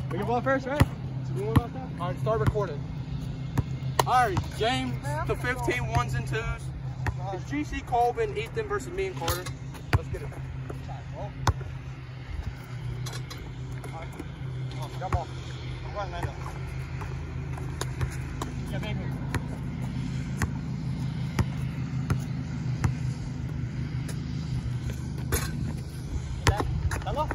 We can ball first, right? All right, start recording. All right, James to 15, ones and twos. It's GC, Colvin, Ethan versus me and Carter. Let's get it. Jump off. I'm going, Lando. Yeah, baby. Hello?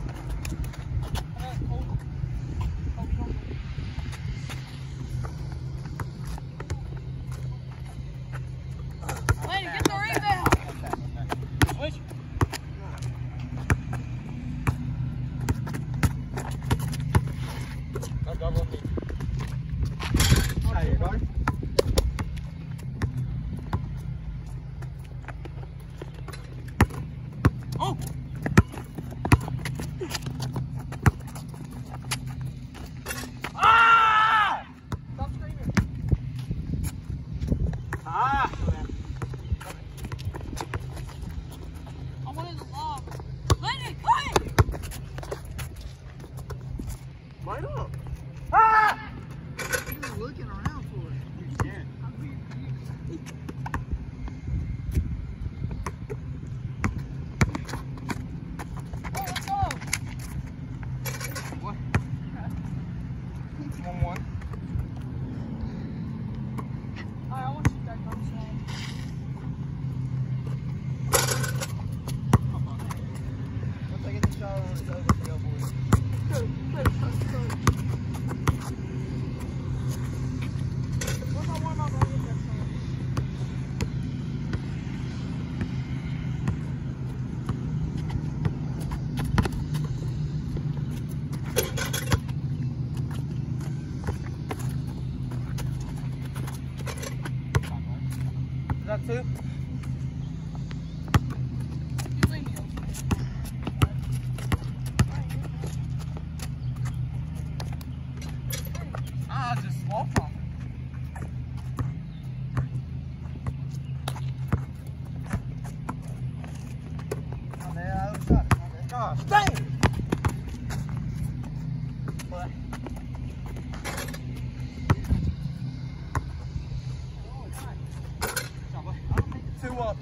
Is that two? Just slow from it. On the other side. Gosh, dang it! What? Two up.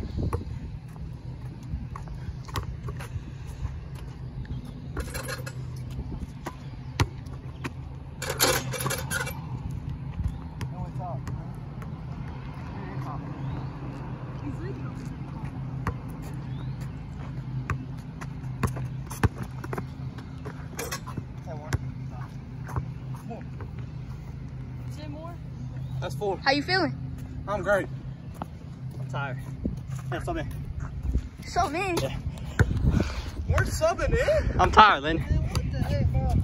That's four. How you feeling? I'm great. I'm tired. Yeah, sub in. So man. Yeah. We're subbing in. I'm tired, Lynn. Man, what the heck, bro?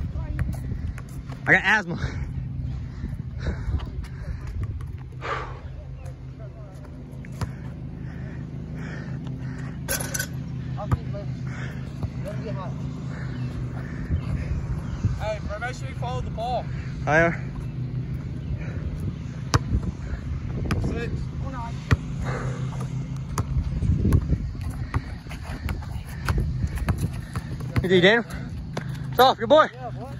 I got asthma. Hey, bro, make sure you follow the ball. I am. 6. You think, Daniel? It's off, your boy. Yeah, boy.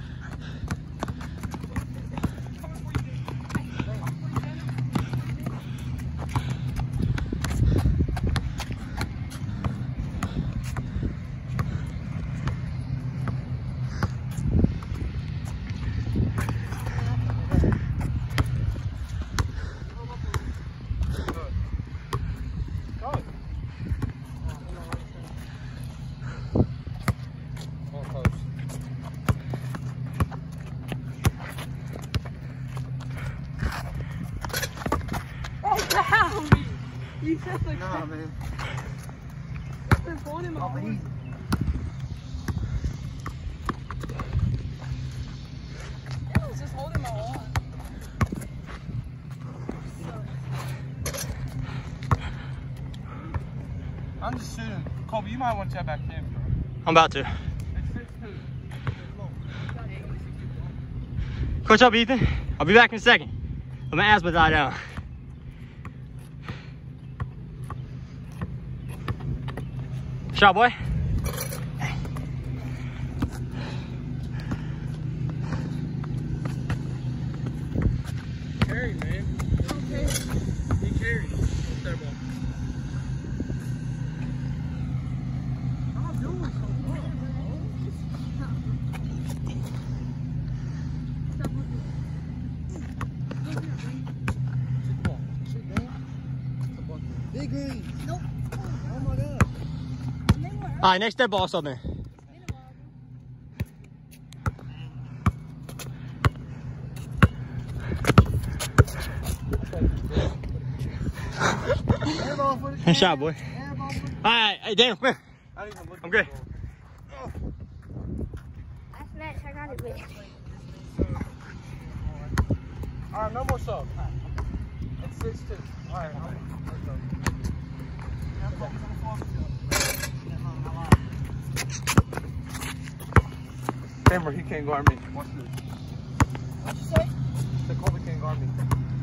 You said like Nah, man. they're pulling him off. Easy. I was just holding my wall. I'm just shooting. Colby, you might want to check back in, bro. I'm about to. It's 6-2. Coach up, Ethan. I'll be back in a second. Let my asthma die down. Shot, boy. beans. Nope. Oh my God. All right, next dead ball something. Good shot, boy. All right, hey, Daniel, come here. I'm good. That's next. I got it with. All right, no more sub. It's 6-2. All right, let's go. Hammer, he can't guard me. Watch this. What'd you say? The Colby can't guard me.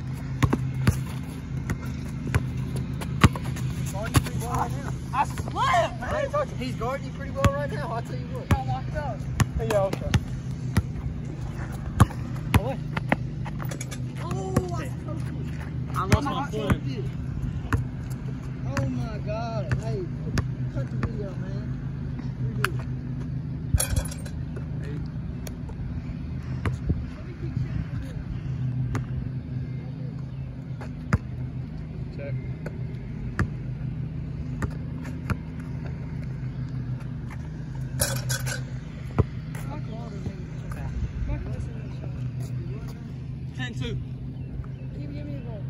I slipped, man. He's guarding you pretty well right now. I'll tell you what. Got locked up. Yeah, okay. I lost my foot. Oh my God. Hey, cut the video, man. Redo it. Check. Two. Give me the ball.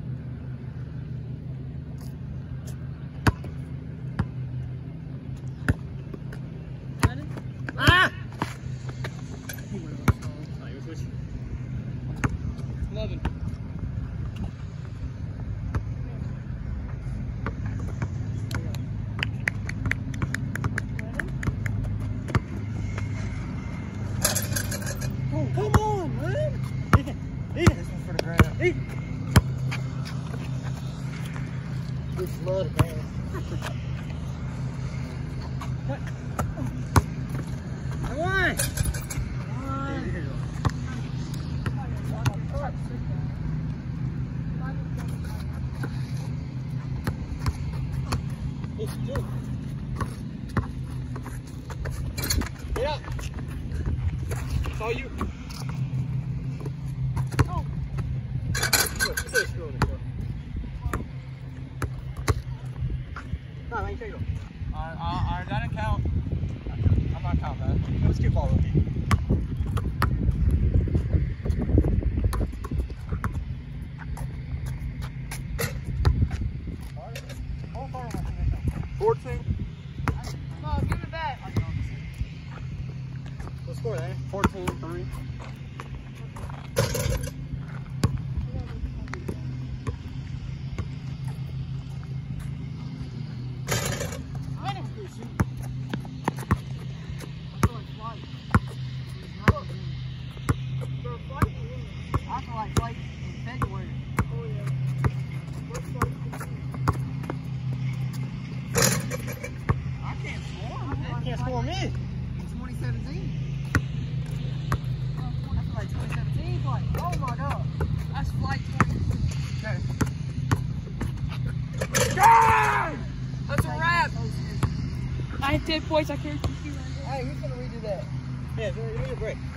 Ah! 11. Oh, come on, man. This one's for the ground. Good flood, man. Come on. Get up. It's all you. Oh. Alright, that didn't count. I'm not counting that. Let's keep following me. No, give it back. What score, eh? 14-3. I feel like flight in February. Oh, yeah. I can't score. You can't score me. In 2017. I feel like 2017 flight. Oh my God. That's flight 20. God! That's a wrap. I had 10 points. I can't keep you right now. Hey, who's gonna redo that? Yeah, give me a break.